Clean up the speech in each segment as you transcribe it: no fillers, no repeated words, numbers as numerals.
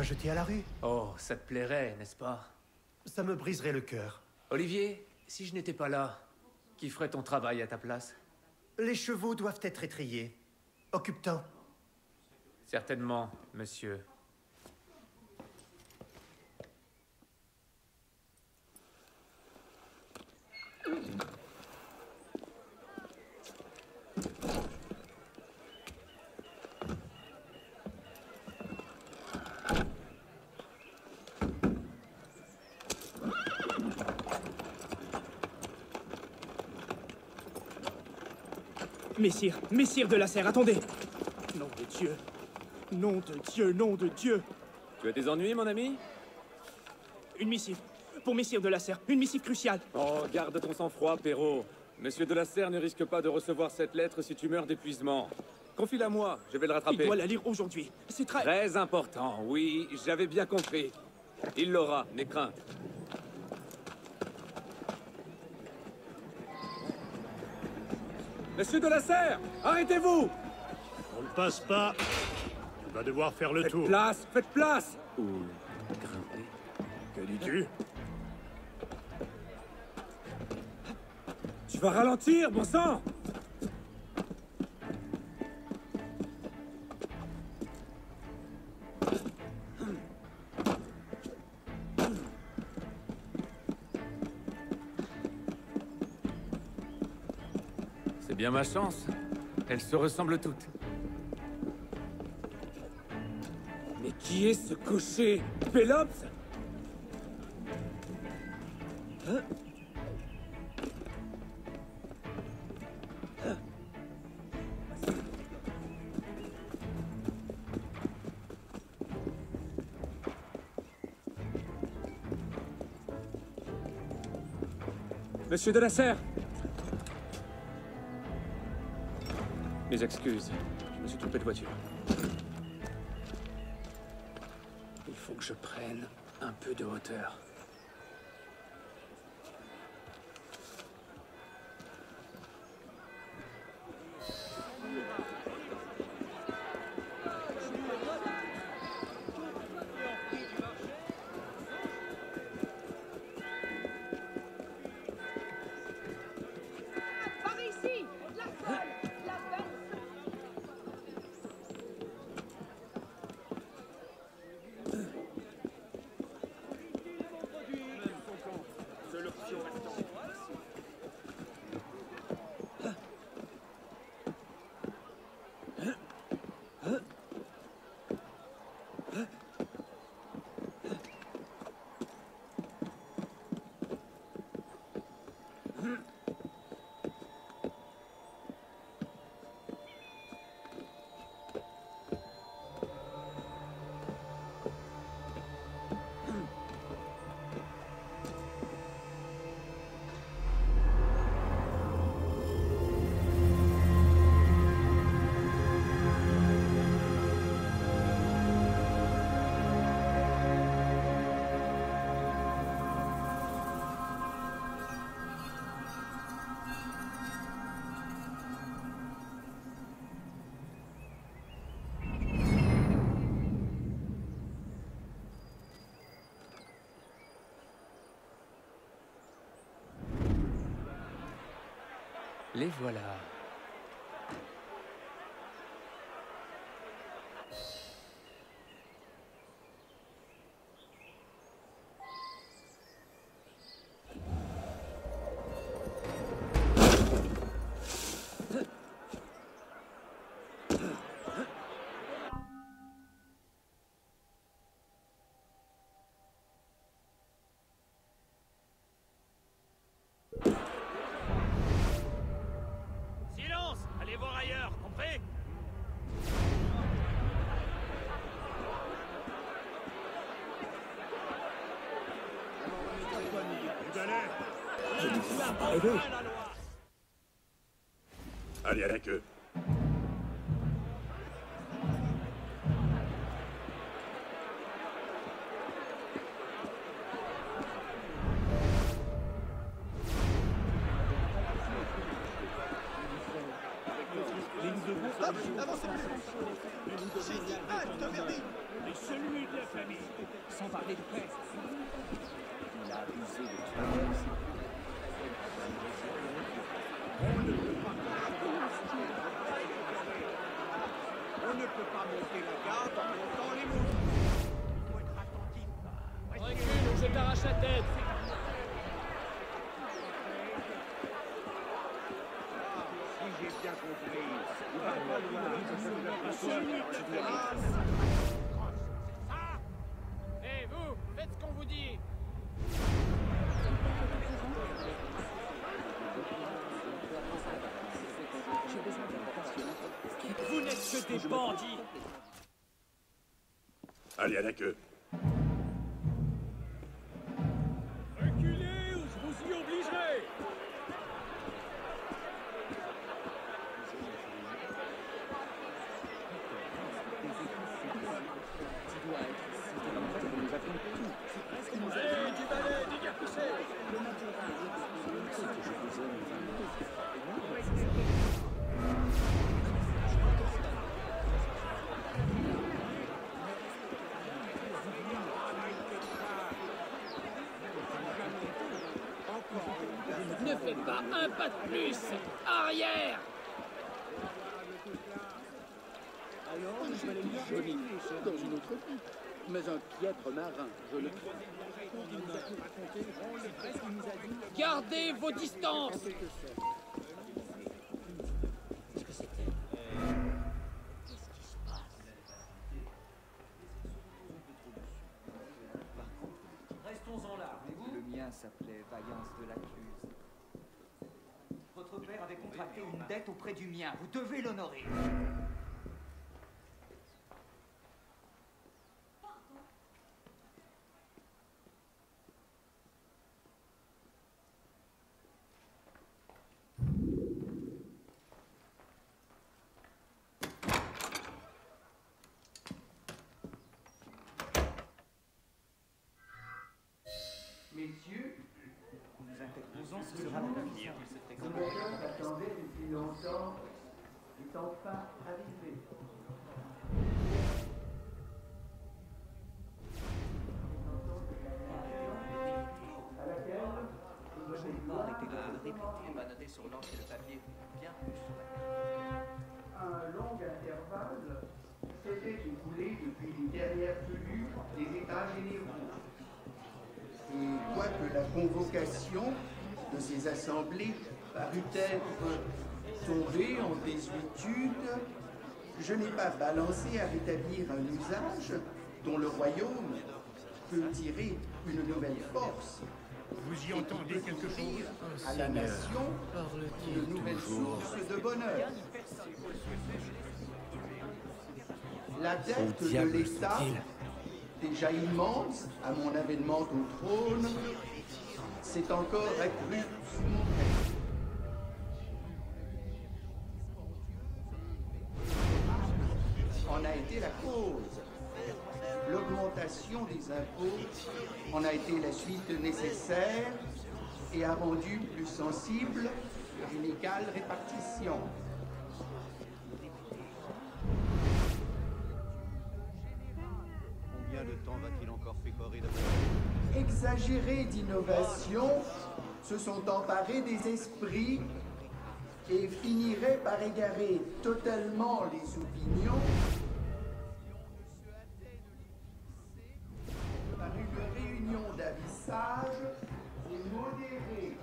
rejeté à la rue. Oh, ça te plairait, n'est-ce pas? Ça me briserait le cœur. Olivier, si je n'étais pas là, qui ferait ton travail à ta place? Les chevaux doivent être étrillés. Occupe-t'en. Certainement, monsieur. Messire de la Serre, attendez! Nom de Dieu! Nom de Dieu, nom de Dieu! Tu as des ennuis, mon ami? Une missive. Pour Messire de la Serre, une missive cruciale. Oh, garde ton sang-froid, Perrault. Monsieur de la Serre ne risque pas de recevoir cette lettre si tu meurs d'épuisement. Confie-la moi, je vais le rattraper. Il doit la lire aujourd'hui. C'est très important, oui, j'avais bien compris. Il l'aura, n'aie crainte. Monsieur de la Serre, arrêtez-vous! On ne passe pas. Tu vas devoir faire le tour. Faites place! Ou grimper. Que dis-tu? Tu vas ralentir, bon sang! C'est bien ma chance. Elles se ressemblent toutes. Mais qui est ce cocher? Pélops? Monsieur de la Serre! Mes excuses, je me suis trompé de voiture. Il faut que je prenne un peu de hauteur. Les voilà. Allez à la queue. Avancez plus! J'ai dit halte, merde! et celui de la famille. Sans parler de père. Il a abusé de toi. On ne peut pas monter la garde en montant les mots. Il faut être attentif. Recule ou je t'arrache la tête. Si j'ai bien compris, il va falloir que je me Celui de la famille. Hé, vous, faites ce qu'on vous dit. Vous n'êtes que des bandits. Allez, à la queue. Reculez ou je vous y obligerai. Allez, du balai, des gars poussés. Ne faites pas un pas de plus. Arrière. Joli dans une autre vie. Mais un piètre marin, je le crois. Gardez vos distances. Restons-en là, voulez-vous? Le mien s'appelait Vaillance de la Cluse. Votre père avait contracté une dette auprès du mien. Vous devez l'honorer. Messieurs, nous interposons, ce sera l'avenir. Le moment qu'attendait depuis longtemps est enfin arrivé. À laquelle vous devez Arrêtez de le répéter, pas noter sur l'encre et le papier. Bien plus. un long intervalle s'était écoulé depuis les dernières tenues des États généraux. Et quoique la convocation de ces assemblées parut être tombée en désuétude, je n'ai pas balancé à rétablir un usage dont le royaume peut tirer une nouvelle force. Vous y entendez quelque chose? À la nation une nouvelle source de bonheur. La dette de l'État, déjà immense à mon avènement au trône, s'est encore accrue sous mon règne. En a été la cause. L'augmentation des impôts en a été la suite nécessaire et a rendu plus sensible une égale répartition. Combien de temps va-t-il encore fécorer de... Exagérés d'innovation se sont emparés des esprits et finiraient par égarer totalement les opinions par une réunion d'avis sages et modérés.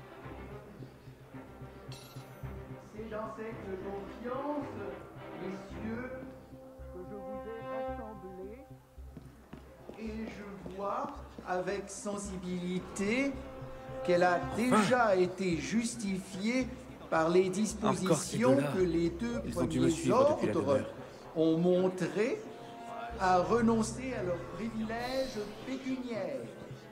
C'est dans cette confiance, messieurs, que je vous ai rassemblés et je vois avec sensibilité qu'elle a déjà été justifiée par les dispositions que les deux premiers ordres ont montrées à renoncer à leurs privilèges pécuniaires.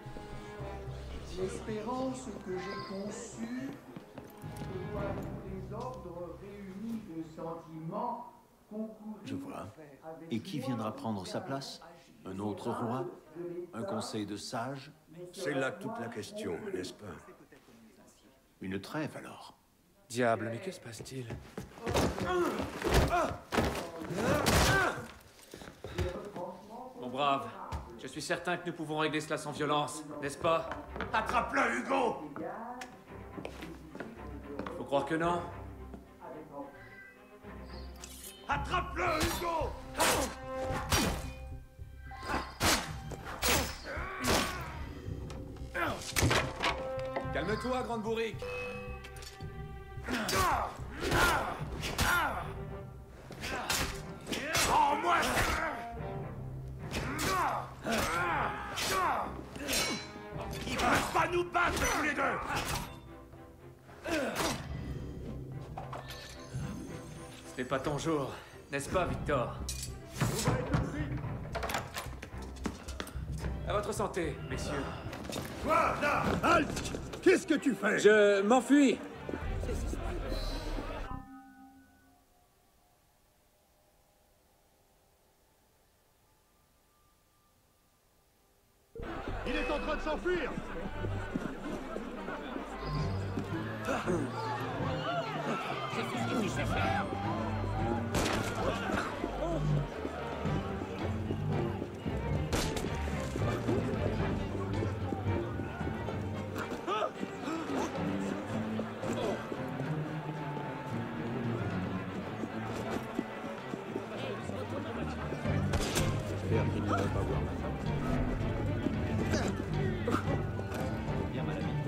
L'espérance que j'ai conçue de voir tous les ordres réunis de sentiments concourir. Je vois. Et qui viendra prendre sa place? Un autre roi? Un conseil de sages? C'est là toute la question, n'est-ce pas? Une trêve alors? Diable, mais que se passe-t-il? Les retranchements Mon brave, je suis certain que nous pouvons régler cela sans violence, n'est-ce pas? Attrape-le, Hugo! Faut croire que non. Attrape-le, Hugo! Calme-toi, grande bourrique. Oh, moi! Ils peuvent pas nous battre tous les deux! C'était pas ton jour, n'est-ce pas, Victor? À votre santé, messieurs. Toi, là! Halt! Qu'est-ce que tu fais? Je m'enfuis. Il est en train de s'enfuir! J'espère qu'il ne va pas voir ma femme. Bien, mal ami.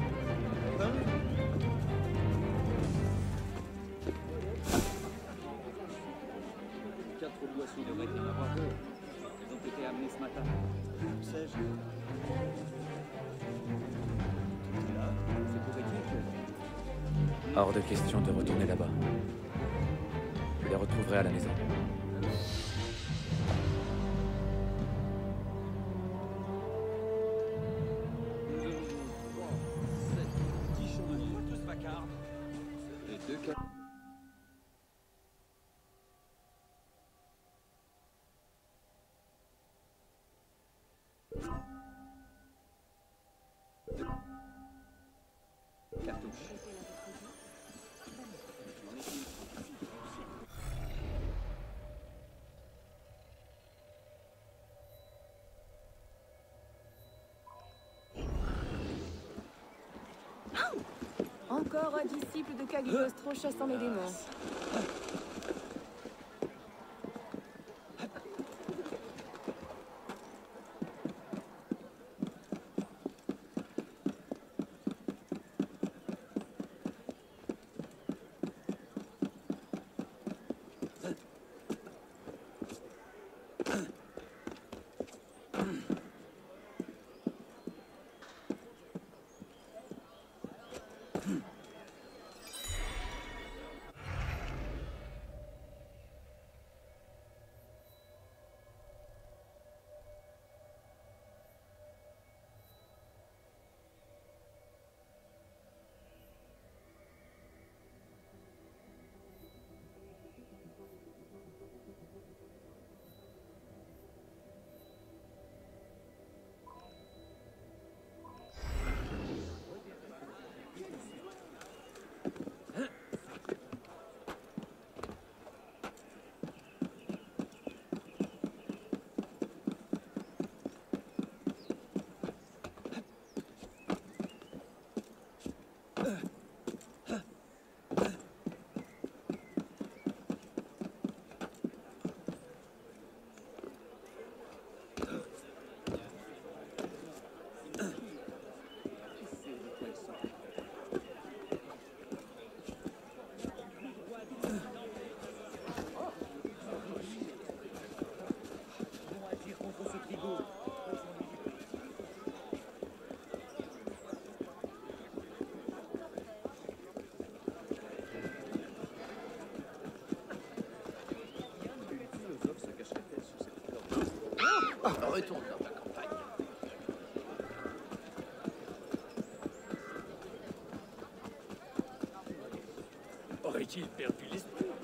Quatre boissons devraient y en avoir deux. Elles ont été amenées ce matin. Sais-je? Tout est là. C'est pour équipe. Hors de question de retourner là-bas. Vous les retrouverez à la maison. Et deux cas. Cartouche. Encore un disciple de Cagliostro chassant les démons. Retourne dans ta campagne. Aurait-il perdu l'esprit?